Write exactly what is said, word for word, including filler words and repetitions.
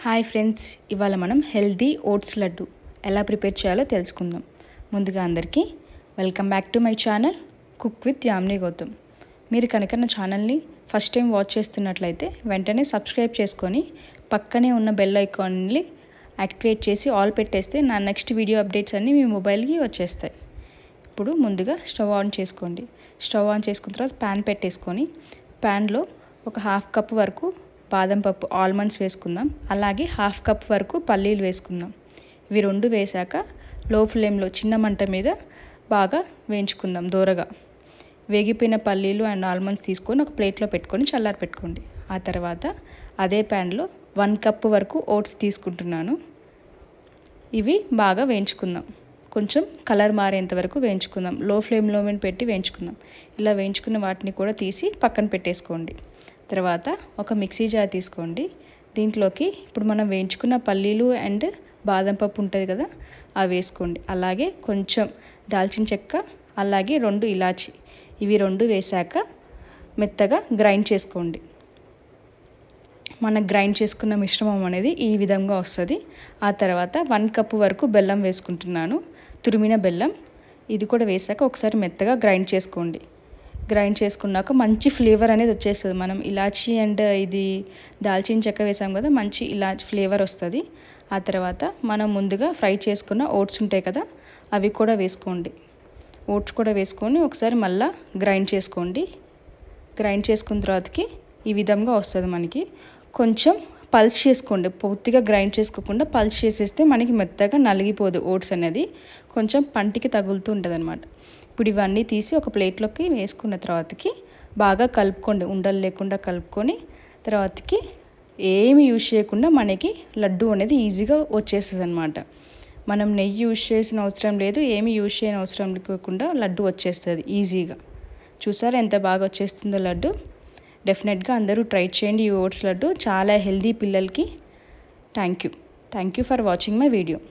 Hi friends, ఇవాళ మనం healthy oats laddu ఎలా ప్రిపేర్ చేయాలో తెలుసుకుందాం. ముందుగా అందరికీ welcome back to my channel cook with Yamini Gautam. మీరు కనుక నా ఛానల్ని ఫస్ట్ టైం వాచ్ చేస్తున్నట్లయితే వెంటనే సబ్స్క్రైబ్ చేసుకొని పక్కనే ఉన్న బెల్ ఐకాన్ని యాక్టివేట్ చేసి ఆల్ పెట్టేస్తే నా నెక్స్ట్ వీడియో అప్డేట్స్ అన్నీ మీ మొబైల్కి వచ్చేస్తాయి. ఇప్పుడు ముందుగా స్టవ్ ఆన్ చేసుకోండి. స్టవ్ ఆన్ చేసుకున్న తర్వాత ప్యాన్ పెట్టేసుకొని ప్యాన్లో ఒక హాఫ్ కప్ వరకు బాదం పప్పు ఆల్మండ్స్ వేసుకుందాం. అలాగే హాఫ్ కప్ వరకు పల్లీలు వేసుకుందాం. ఇవి రెండు వేసాక లో ఫ్లేమ్లో చిన్న మంట మీద బాగా వేయించుకుందాం దూరగా. వేగిపోయిన పల్లీలు అండ్ ఆల్మండ్స్ తీసుకొని ఒక ప్లేట్లో పెట్టుకొని చల్లారి పెట్టుకోండి. ఆ తర్వాత అదే ప్యాన్లో వన్ కప్ వరకు ఓట్స్ తీసుకుంటున్నాను. ఇవి బాగా వేయించుకుందాం. కొంచెం కలర్ మారేంత వరకు వేయించుకుందాం. లో ఫ్లేమ్లో పెట్టి వేయించుకుందాం. ఇలా వేయించుకున్న వాటిని కూడా తీసి పక్కన పెట్టేసుకోండి. తర్వాత ఒక మిక్సీ జార్ తీసుకోండి. దీంట్లోకి ఇప్పుడు మనం వేయించుకున్న పల్లీలు అండ్ బాదం పప్పు ఉంటుంది కదా, అవి వేసుకోండి. అలాగే కొంచెం దాల్చిన చెక్క, అలాగే రెండు ఇలాచి, ఇవి రెండు వేసాక మెత్తగా గ్రైండ్ చేసుకోండి. మనం గ్రైండ్ చేసుకున్న మిశ్రమం అనేది ఈ విధంగా వస్తుంది. ఆ తర్వాత వన్ కప్ వరకు బెల్లం వేసుకుంటున్నాను, తురిమిన బెల్లం. ఇది కూడా వేసాక ఒకసారి మెత్తగా గ్రైండ్ చేసుకోండి. గ్రైండ్ చేసుకున్నాక మంచి ఫ్లేవర్ అనేది వచ్చేస్తుంది. మనం ఇలాచీ అండ్ ఇది దాల్చిన చెక్క వేసాం కదా, మంచి ఇలాచీ ఫ్లేవర్ వస్తుంది. ఆ తర్వాత మనం ముందుగా ఫ్రై చేసుకున్న ఓట్స్ ఉంటాయి కదా, అవి కూడా వేసుకోండి. ఓట్స్ కూడా వేసుకొని ఒకసారి మళ్ళీ గ్రైండ్ చేసుకోండి. గ్రైండ్ చేసుకున్న తర్వాతకి ఈ విధంగా వస్తుంది మనకి. కొంచెం పల్స్ చేసుకోండి. పూర్తిగా గ్రైండ్ చేసుకోకుండా పల్స్ చేసేస్తే మనకి మెత్తగా నలిగిపోదు ఓట్స్ అనేది, కొంచెం పంటికి తగులుతూ ఉంటుంది అనమాట. ఇప్పుడు ఇవన్నీ తీసి ఒక ప్లేట్లోకి వేసుకున్న తర్వాతకి బాగా కలుపుకోండి. ఉండలు లేకుండా కలుపుకొని తర్వాతకి ఏమి యూజ్ చేయకుండా మనకి లడ్డు అనేది ఈజీగా వచ్చేస్తుంది అనమాట. మనం నెయ్యి యూజ్ చేసిన అవసరం లేదు, ఏమి యూజ్ చేయని అవసరం లేకుండా లడ్డు వచ్చేస్తుంది ఈజీగా. చూసారా ఎంత బాగా వచ్చేస్తుందో లడ్డు. డెఫినెట్గా అందరూ ట్రై చేయండి ఈ ఓట్స్ లడ్డు. చాలా హెల్దీ పిల్లలకి. Thank you thank you for watching my video.